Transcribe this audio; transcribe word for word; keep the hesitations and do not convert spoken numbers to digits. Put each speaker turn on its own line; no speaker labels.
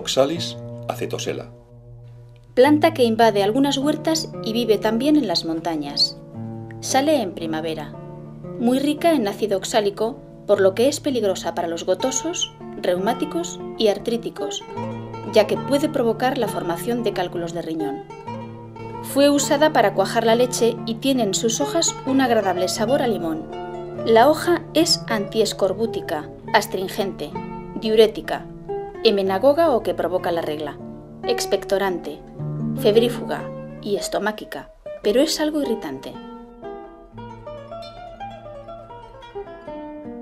Oxalis acetosella.
Planta que invade algunas huertas y vive también en las montañas. Sale en primavera. Muy rica en ácido oxálico, por lo que es peligrosa para los gotosos, reumáticos y artríticos, ya que puede provocar la formación de cálculos de riñón. Fue usada para cuajar la leche y tiene en sus hojas un agradable sabor a limón. La hoja es antiescorbútica, astringente, diurética, emenagoga o que provoca la regla, expectorante, febrífuga y estomáquica, pero es algo irritante.